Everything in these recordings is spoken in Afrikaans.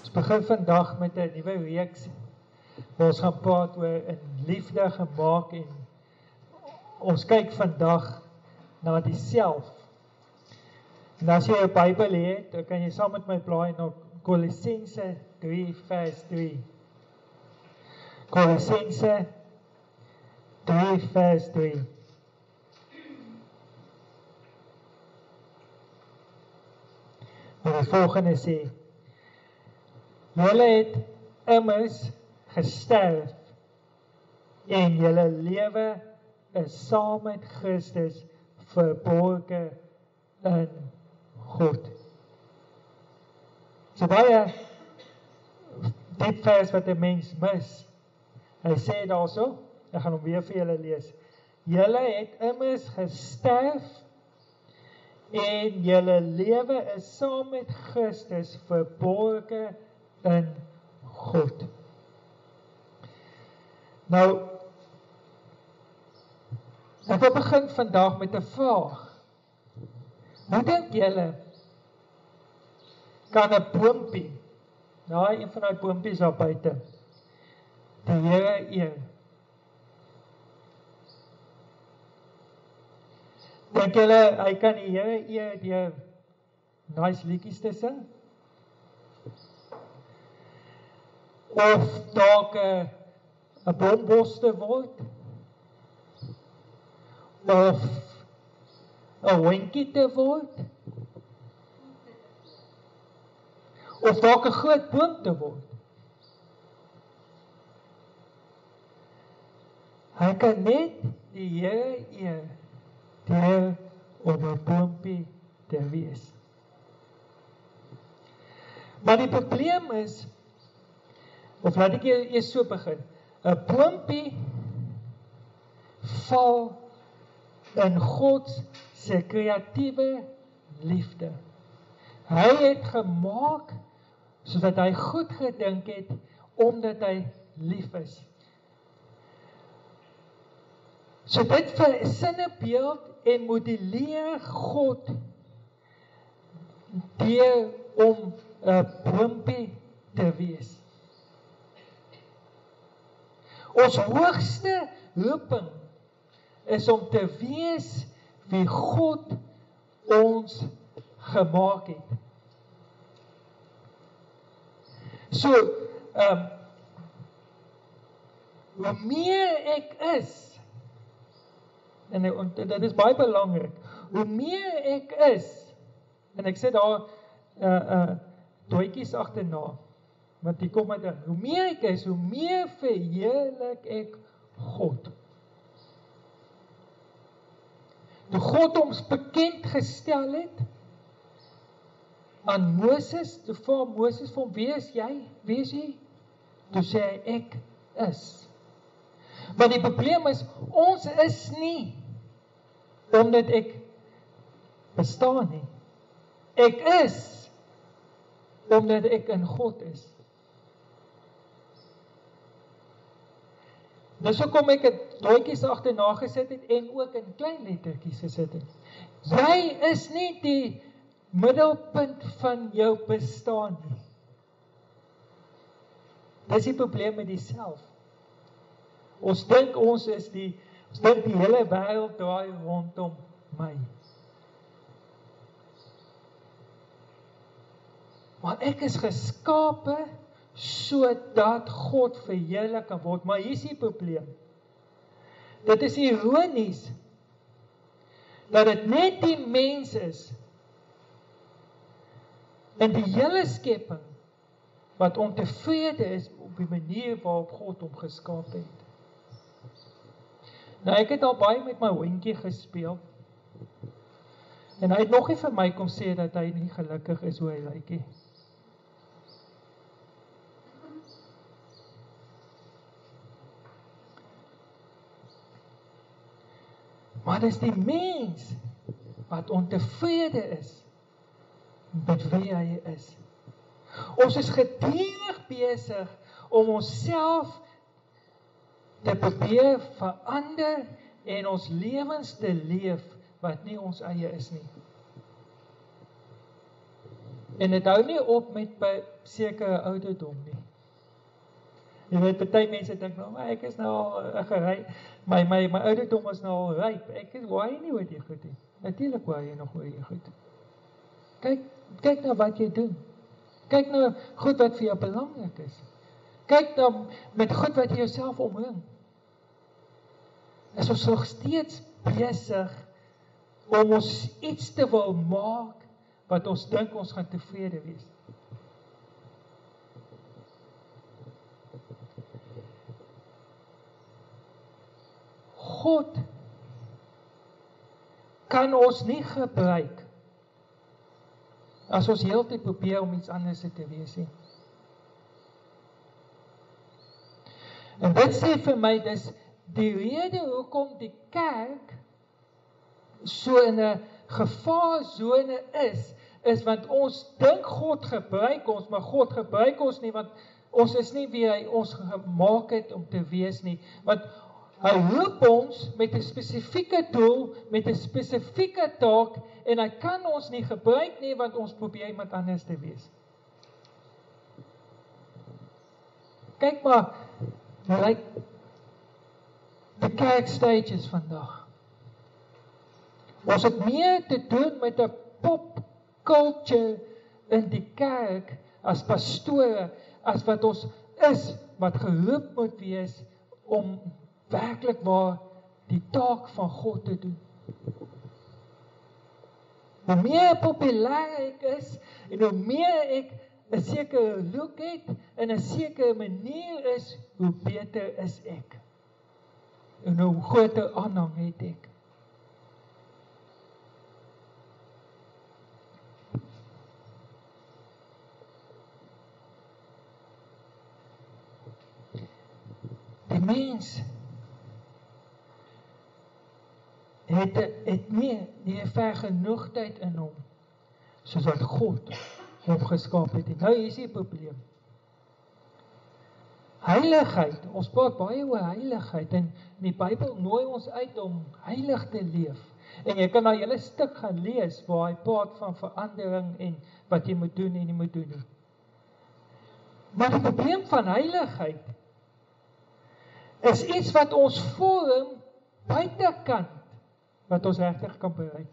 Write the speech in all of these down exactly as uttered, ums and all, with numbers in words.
Ons begin vandag met 'n nuwe reeks waar ons gaan praat oor 'n liefde gemaak en ons kyk vandag na die self. En as jy 'n Bybel het, dan kan jy saam met my blaai na Kolossense drie vers drie. Kolossense drie vers drie. En die volgende sê: Julle het immers gesterf en julle lewe is saam met Christus verborge in God. So baie diep vers wat 'n mens mis. Hy sê daarso, ek gaan hom weer vir julle lees. Julle het immers gesterf en julle lewe is saam met Christus verborge in God. Nou, ek wil begin vandag met 'n vraag. Hoe dink julle kan 'n boompie, nou een van die boompies daar buite, die Here eer? Dink julle hy kan die Here eer deur nice liedjies te sing? Of dalk 'n 'n bombos te word? Of 'n hondjie te word? Of dalk 'n groot boom te word? Hy kan net die Here eer deur om 'n boompie te wees. Maar die probleem is, of laat ek eers so begin, 'n boompie val in God se kreatiewe liefde. Hy het gemaak sodat hy goed gedink het, omdat hy lief is. So dit versinnebeeld en modelleer God deur om 'n boompie te wees. Ons hoogste roeping is om te wees wie God ons gemaak het. So, um, hoe meer ek is, en, en dit is baie belangrik, hoe meer ek is, en ek sê daar uh, uh, doetjies agterna, want die kom met in, hoe meer ek is, hoe meer verheerlik ek God. Toe God ons bekend gestel het aan Moses, toe vra Moses van wie is jy? Wie is jy? Toe sê hy ek is. Maar die probleem is, ons is nie omdat ek bestaan nie. Ek is omdat ek in God is. Dis hoekom ek het doetjies agterna gesit het en ook in klein lettertjies gesit het. Jy is nie die middelpunt van jou bestaan nie. Dis die probleem met die self. Ons dink ons is die, ons dink die hele wêreld draai rondom my. Maar ek is geskape sodat God verheerlik kan word. Maar hier is die probleem. Dit is ironies dat dit net die mens is in die hele skepping wat ontevrede is op die manier waarop God hom geskaap het. Nou ek het al baie met my hondjie gespeel en hy het nog nie vir my kom sê dat hy nie gelukkig is hoe hy lyk nie. Maar dis die mens wat ontevrede is met wie hy is. Ons is gedurig besig om onsself te probeer verander en ons lewens te leef wat nie ons eie is nie. En dit hou nie op met by sekere ouderdom nie. Jy weet, baie mense dink, nou, maar ek is nou al uh, gery, my, my, my ouderdom is nou al ryp, ek is, waar jy nie oor die goed nie. Natuurlijk waar jy nog oor die goed. Kyk, kyk nou wat jy doen. Kyk nou goed wat vir jou belangrik is. Kyk nou met goed wat jy jouself omring. Is ons nog steeds besig om ons iets te wil maak wat ons dink ons gaan tevrede wees. God kan ons nie gebruik as ons heeltyd probeer om iets anders te wees nie. En dit sê vir my, dis die rede hoekom die kerk so in 'n gevaarsone is, is want ons dink God gebruik ons, maar God gebruik ons nie, want ons is nie wie hy ons gemaak het om te wees nie, want hy roep ons met 'n spesifieke doel, met 'n spesifieke taak, en hy kan ons nie gebruik nie, want ons probeer iemand anders te wees. Kyk maar, lyk die kerk stages vandag. Ons het meer te doen met 'n pop culture in die kerk as pastore, as wat ons is, wat geroep moet wees om werklik waar die taak van God te doen. Hoe meer populêr ek is, en hoe meer ek 'n sekere look het, en 'n sekere manier is, hoe beter is ek. En hoe groter aanhang het ek. Die mens het, het nie die vergenoegdheid in hom, soos wat God hom geskaap het. Nou hier is die probleem. Heiligheid, ons praat baie oor heiligheid, en die Bybel nooi ons uit om heilig te leef. En jy kan nou 'n hele stuk gaan lees, waar hy praat van verandering, en wat jy moet doen en jy moet doen nie. Maar die probleem van heiligheid, is iets wat ons vorm, buitekant, wat ons regtig kan bereik.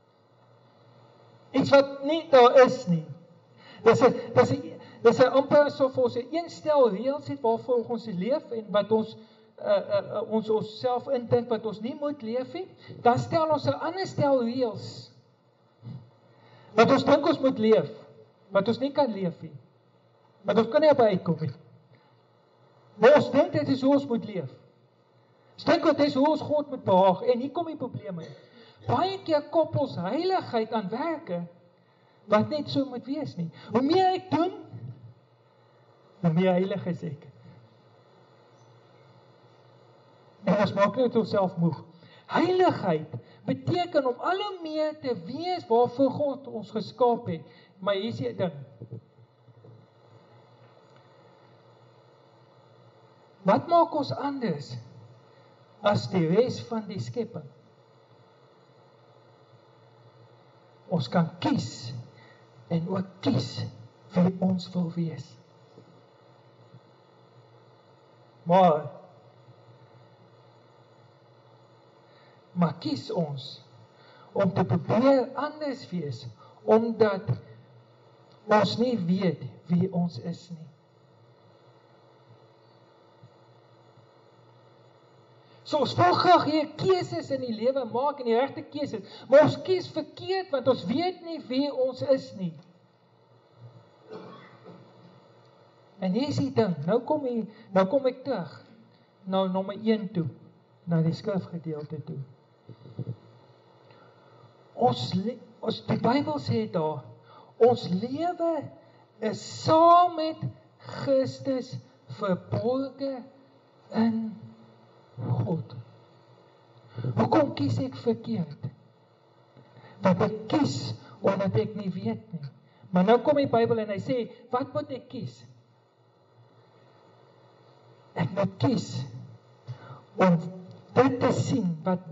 Iets wat nie daar is nie. Dis 'n dis 'n dis 'n amper asof ons 'n een stel reëls het waarvoor ons leef, en wat ons uh, uh, ons onsself indink wat ons nie moet leef nie, dan stel ons 'n ander stel reëls wat ons dink ons moet leef, wat ons nie kan leef nie. Wat ons kan nie by uitkom nie. Maar ons dink dit is hoe ons moet leef. Ons dink dit is hoe ons God moet behaag, en hier kom die probleme. Baie keer koppel ons heiligheid aan werke wat net so moet wees nie. Hoe meer ek doen, hoe meer heilig is ek. En ons maak net onsself moeg. Heiligheid beteken om al hoe meer te wees waarvoor God ons geskaap het. Maar hier is die ding. Wat maak ons anders as die res van die skepping? Ons kan kies en ook kies wie ons wil wees. Maar maar kies ons om te probeer anders wees, omdat ons nie weet wie ons is nie. So ons wil graag hier keuses in die lewe maak, en die regte keuses, maar ons kies verkeerd, want ons weet nie wie ons is nie. En hier is die ding, nou kom, die, nou kom ek terug, nou nommer een toe, na die skrifgedeelte toe. Ons, ons, die Bybel sê daar, ons lewe is saam met Christus verborge in God. Hoekom kies ek verkeerd? Want ek kies omdat ek nie weet nie. Maar nou kom die Bybel en hy sê, wat moet ek kies? Ek moet kies om dit te sien wat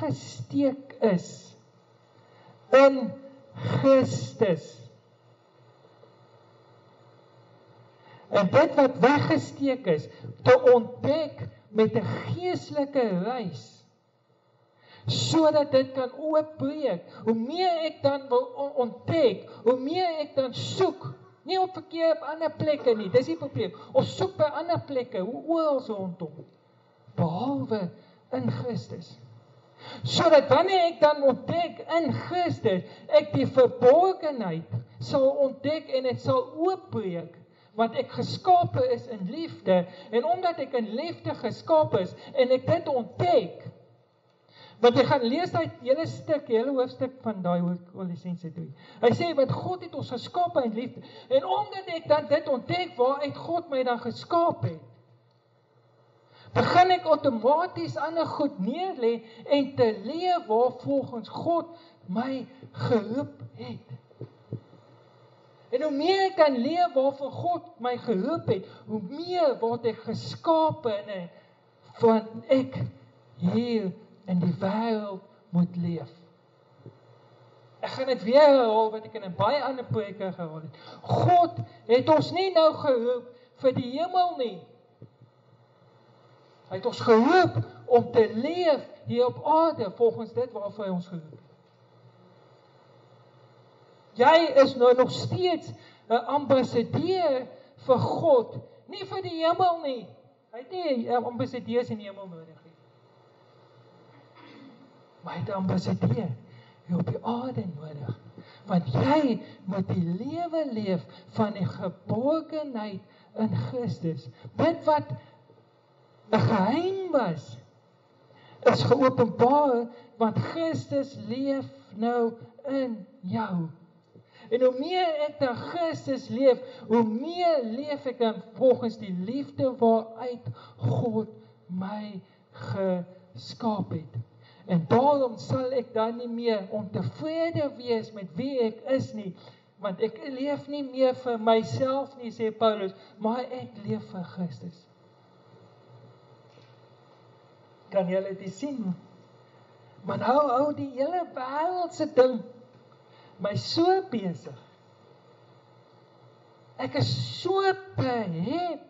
weggesteek is in Christus. En dit wat weggesteek is, te ontdek met 'n geestelike reis, sodat dit kan oopbreek. Hoe meer ek dan wil ontdek, hoe meer ek dan soek, nie op verkeer op ander plekke nie, dis die probleem, of soek by ander plekke, oral rondom, behalwe in Christus. Sodat wanneer ek dan ontdek in Christus, ek die verborgenheid sal ontdek en dit sal oopbreek, want ek geskape is in liefde, en omdat ek in liefde geskape is, en ek dit ontdek, want jy gaan lees uit hele stuk, hele hoofstuk van daai Kolossense drie. Hy sê, want God het ons geskape in liefde, en omdat ek dan dit ontdek, waaruit God my dan geskaap het, begin ek outomaties ander goed neerlê en te leef waar volgens God my geroep het. En hoe meer ek kan leef waarvoor God my geroep het, hoe meer word ek geskape en van ek hier in die wêreld moet leef. Ek gaan dit weer herhaal wat ek in 'n baie ander preke herhaal het. God het ons nie nou geroep vir die hemel nie. Hy het ons geroep om te leef hier op aarde volgens dit waarvoor hy ons geroep het. Jy is nou nog steeds 'n ambassadeur vir God, nie vir die hemel nie. Hy het nie ambassadeurs in die hemel nodig nie. Maar hy het 'n ambassadeur hier op die aarde nodig. Want jy moet die lewe leef van die geborgenheid in Christus. Dit wat 'n geheim was, is geopenbaar, want Christus leef nou in jou. En hoe meer ek dan Christus leef, hoe meer leef ek dan volgens die liefde waaruit God my geskaap het. En daarom sal ek dan nie meer ontevrede wees met wie ek is nie, want ek leef nie meer vir myself nie, sê Paulus, maar ek leef vir Christus. Kan julle dit sien? Maar nou hou die hele wêreldse ding my so besig. Ek is so behep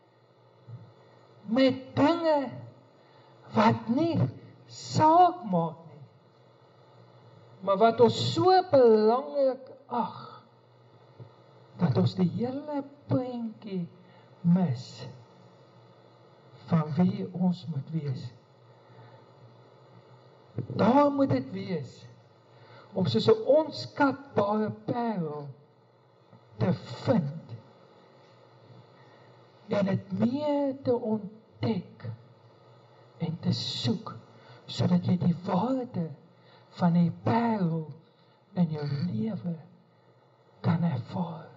met dinge wat nie saak maak nie, maar wat ons so belangrik ag, dat ons die hele prentjie mis van wie ons moet wees. Daar moet dit wees, om soos 'n onskatbare parel te vind, en dit meer te ontdek, en te soek, sodat jy die waarde van die parel in jou lewe kan ervaar.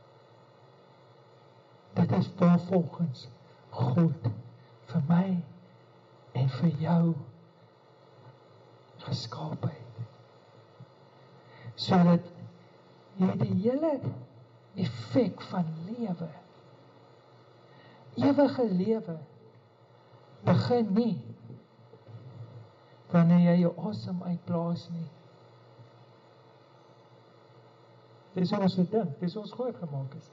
Dit is waar volgens God vir my en vir jou geskaap het. Sodat jy die hele effek van lewe, ewige lewe, begin nie wanneer jy jou asem uitblaas nie. Dis ons se dink, dis ons groot gemaak is.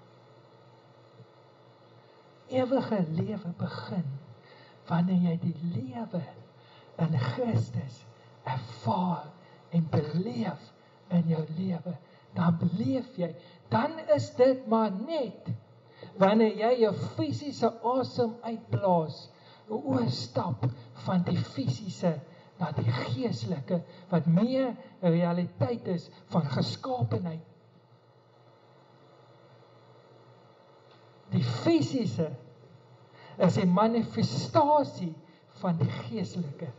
Ewige lewe begin wanneer jy die lewe in Christus ervaar en beleef in jou lewe. Dan beleef jy, dan is dit maar net wanneer jy jou fisiese asem uitblaas, oorstap van die fisiese na die geestelike, wat meer 'n realiteit is van geskaapenheid. Die fisiese is 'n manifestasie van die geestelike.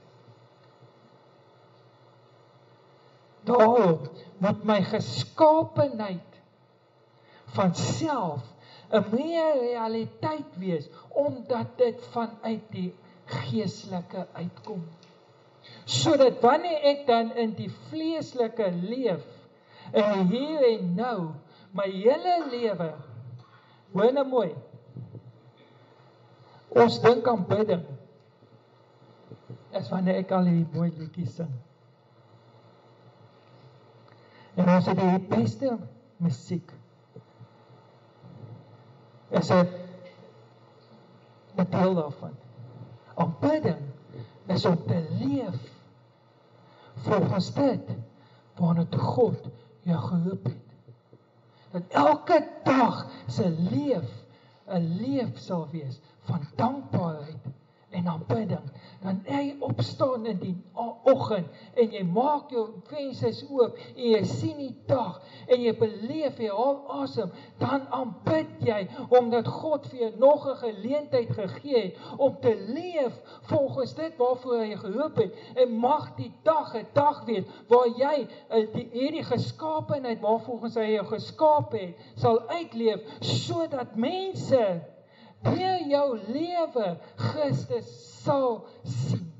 Daarom moet my geskaapenheid van self 'n meer realiteit wees, omdat dit vanuit die geestelike uitkom. Sodat wanneer ek dan in die vleeslike leef, in hier en nou, my hele lewe, hoor nou mooi, ons dink aan bidding, is wanneer ek al die mooi liedjies sing. En ons het die beste musiek. is 'n 'n deel daarvan. Aanbidding is om te leef volgens dit waarna toe God jou geroep het. Dat elke dag se leef 'n leef sal wees van dankbaarheid en aanbidding. Dan jy opstaan in die oggend en jy maak jou vensters oop en jy sien die dag en jy beleef, jy haal asem, dan aanbid jy omdat God vir jou nog 'n geleentheid gegee het om te leef volgens dit waarvoor hy geroep het. En mag die dag 'n dag wees waar jy die, hierdie geskaapenheid waarvolgens hy jou geskaap het, sal uitleef sodat mense deur jou lewe Christus sal sien.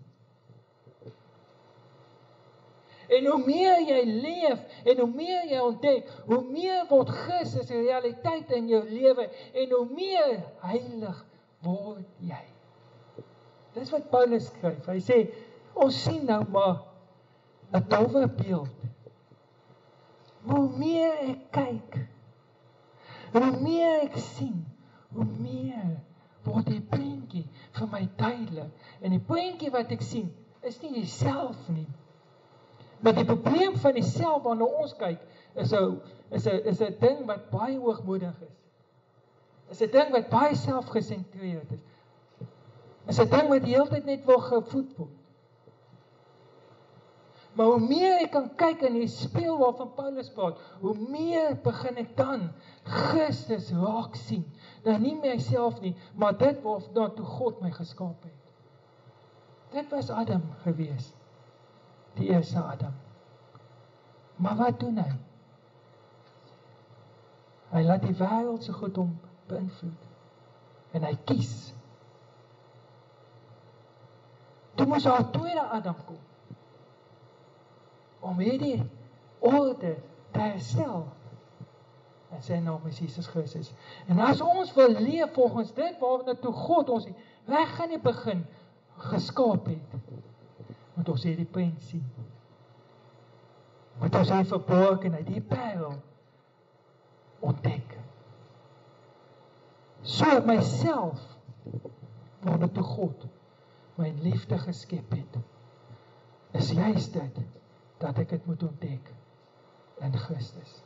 En hoe meer jy leef en hoe meer jy ontdek, hoe meer word Christus 'n realiteit in jou lewe en hoe meer heilig word jy. Dis wat Paulus skryf. Hy sê, ons sien nou maar 'n dowwe beeld. Maar hoe meer ek kyk, en hoe meer ek sien, hoe meer word die prentjie vir my duidelik. En die prentjie wat ek sien, is nie dieselfde nie. Maar die probleem van die self waarna ons kyk, is 'n is 'n is 'n ding wat baie hoogmoedig is. Is 'n ding wat baie selfgesentreerd is. Is 'n ding wat die hele tyd net wil gevoed word. Maar hoe meer ek kan kyk in die spieël waarvan Paulus praat, hoe meer begin ek dan Christus raak sien. Nou nie myself nie, maar dit waarna toe God my geskaap het. Dit was Adam gewees. Die eerste Adam. Maar wat doen hy? Hy laat die wêreld so goed om beïnvloed. En hy kies. Toe moes daar 'n tweede Adam kom. Om hierdie orde te herstel. En sy naam is Jesus Christus. En as ons wil leef volgens dit waarna toe God ons reg gaan die begin geskaap het, moet ons hierdie punt sien. Moet ons hierdie verborgenheid, die parel ontdek. So myself, waarna toe God my liefde geskep het, is juist dit, dat ek dit moet ontdek in Christus.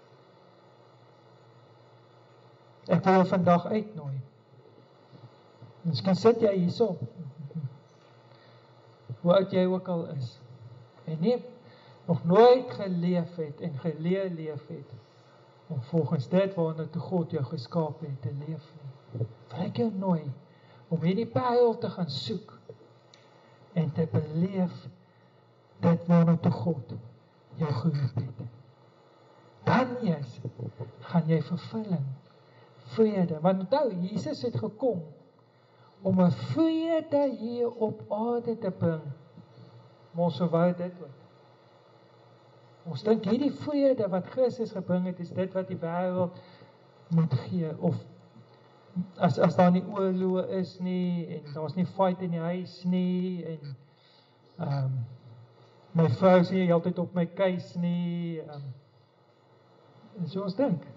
Ek wil jou vandag uitnooi. Miskien sit jy hierso, hoe oud jy ook al is, en nie nog nooit geleef het en geleer leef het, om volgens dit waarna toe God jou geskaap het te leef nie. Wil ek jou nooi, om hierdie parel te gaan soek, en te beleef dit waarna toe God jou geroep het. Dan eers gaan jy vervulling, vrede, want onthou, Jesus het gekom om 'n vrede hier op aarde te bring. Maar ons wou dit ook. Ons dink hierdie vrede wat Christus gebring het, is dit wat die wêreld moet gee, of as as daar nie oorloë is nie, en daar's nie fight in die huis nie, en um, my vrou is nie altyd op my keus nie, um, en so ons dink.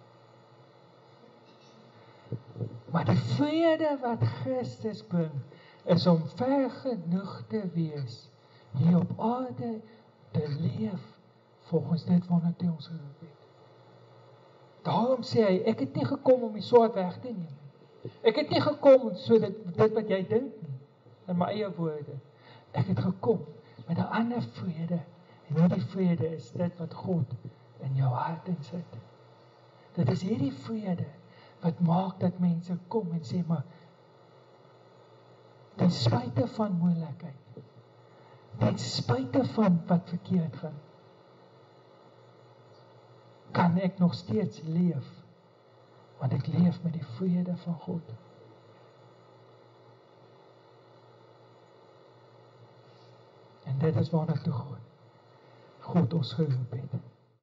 Maar die vrede wat Christus bring, is om ver genoeg te wees, hier op aarde te leef, volgens dit waarna hy ons geroep het. Daarom sê hy, ek het nie gekom om die swaard weg te neem. Ek het nie gekom so dit, dit wat jy dink nie, in my eie woorde. Ek het gekom met 'n ander vrede, en hierdie vrede is dit wat God in jou hart insit. Dit is hierdie vrede wat maak dat mense kom en sê, maar ten spyte van moeilikheid, ten spyte van wat verkeerd gaan, kan ek nog steeds leef, want ek leef met die vrede van God. En dit is waarna toe God, God ons geroep het.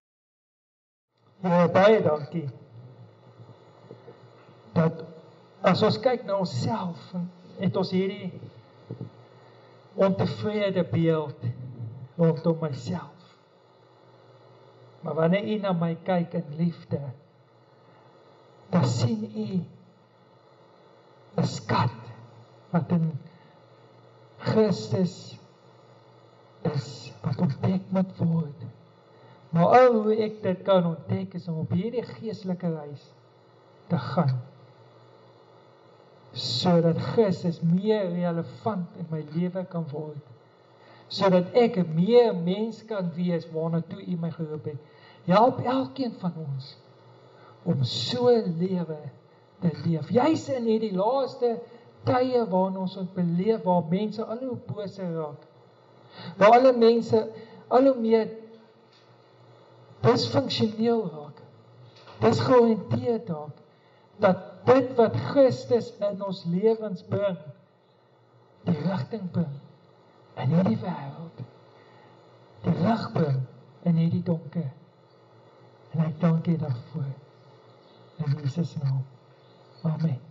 Ja, baie dankie. Dat as ons kyk na onsself, het ons hierdie ontevrede beeld rondom myself. Maar wanneer u na my kyk in liefde, dan sien u 'n skat wat in Christus is, wat ontdek moet word. Maar al hoe ek dit kan ontdek is om op hierdie geestelike reis te gaan, sodat Christus meer relevant in my lewe kan word, sodat ek 'n meer mens kan wees waarna toe U my geroep het. Help elkeen van ons om so lewe te leef. Juis in hierdie laaste tye waarin ons ons beleef, waar mense al hoe boser raak, waar alle mense al hoe meer disfunksioneel raak, disgeoriënteerd raak, dat dit wat Christus in ons lewens bring, die rigting bring in hierdie wêreld, die lig bring in hierdie donker. En ek dank U daarvoor. In Jesus naam. Amen.